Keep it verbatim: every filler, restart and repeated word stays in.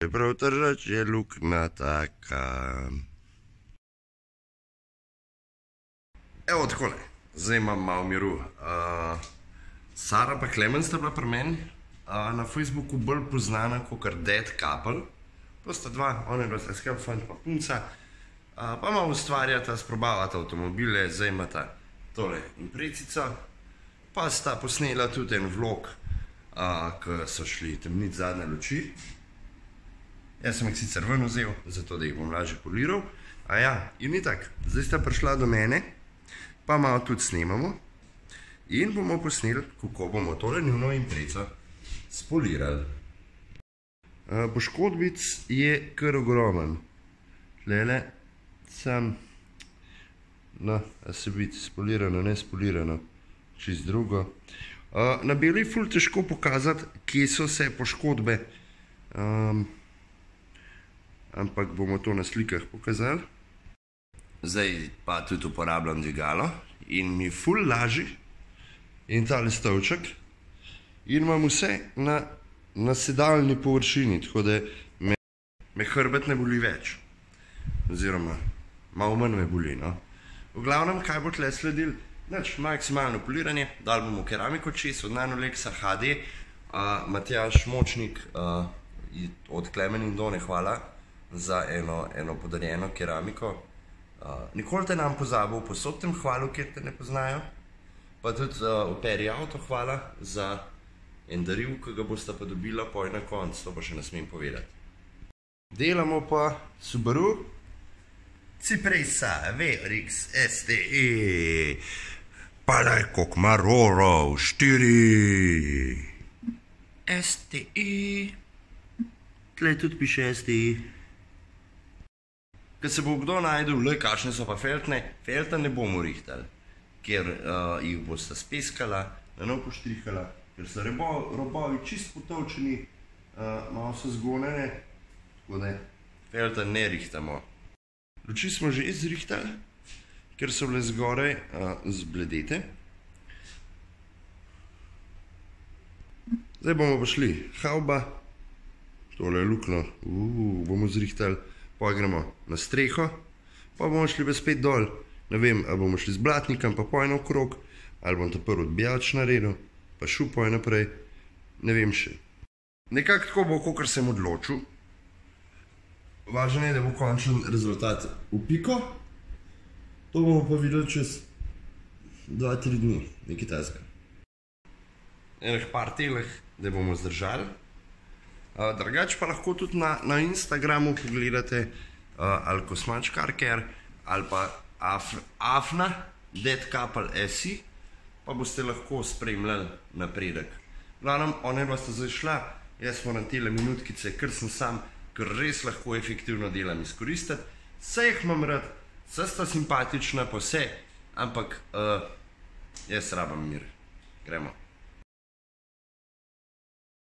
Čeprav držač je luknja taka. Evo takole, zdaj imam malo miru. Uh, Sara pa Klemen sta bila pri meni, uh, na Facebooku bolj poznana kot Dead Couple. To sta dva, ona je bila skep fant pa punca. Uh, pa malo ustvarjata, sprobavata avtomobile, zdaj imata tole imprecico. Pa sta posnela tudi en vlog, uh, ko so šli temnit zadnje luči. Jaz sem jih sicer ven vzel, zato da jih bom lažje poliral. A ja, in ni tak, zdaj sta prišla do mene, pa malo tudi snemamo. In bomo posneli, kako bomo tole njuno impreco spolirali. Uh, poškodbic je kar ogromen. Tlele sam, no, a se vidi spolirano, ne spolirano, čist drugo. Uh, na beli je ful težko pokazati, kje so se poškodbe. Um, ampak bomo to na slikah pokazali. Zdaj pa tudi uporabljam dvigalo in mi ful laži in tale stolček in imam vse na, na sedalni površini, tako da me, me hrbet ne boli več. Oziroma, malo manj me boli, no. V glavnem, kaj bo tle sledil? Znači, maksimalno poliranje, dali bomo keramiko čez od Nanolexa H D, uh, Matjaž Močnik uh, od Klemen in Done, hvala za eno, eno podarjeno keramiko. Uh, nikoli te nam pozabil, posod tem hvalu, kjer te ne poznajo. Pa tudi uh, v Peri Auto hvala za en daril, ki ga boste pa dobila poj na konc, to pa še ne smem povedati. Delamo pa Subaru Cipressa V R X S T E Paleko Maroro štiri S T E. Tle tudi piše S T E. Ker se bo kdo najdel, le kakšne so pa feltne, felta ne bomo rihtali, ker uh, jih boste speskala, na nov poštrihala, ker so rebo, robovi čist potovčeni, uh, malo so zgonene, tako da felta ne rihtamo. Luči smo že izrihtali, ker so bile zgoraj uh, zbledete. Zdaj bomo pa šli havba, tole je lukno, uh, bomo zrihtali. Pa gremo na streho, pa bomo šli pa spet dol. Ne vem, ali bomo šli z blatnikom, pa pojno okrog, ali bom to prvo odbijač naredil, pa šel poj naprej. Ne vem še. Nekako tako bo, kakor sem odločil. Važno je, da bo končen rezultat v piko. To bomo pa videli čez dva tri dni, nekaj tazga. Enih par teleh, da bomo zdržali. Uh, drugače pa lahko tudi na, na Instagramu pogledate uh, ali Kosmačkarker ali pa Af, Afna, Dead Couple S I, pa boste lahko spremljali napredek. Glavnem, one pa sta zdaj šla, jaz moram tele minutkice, ker sem sam, ker res lahko efektivno delam izkoristiti. Vse jih imam rad, vse sta simpatična pa vse, ampak uh, jaz rabam mir. Gremo.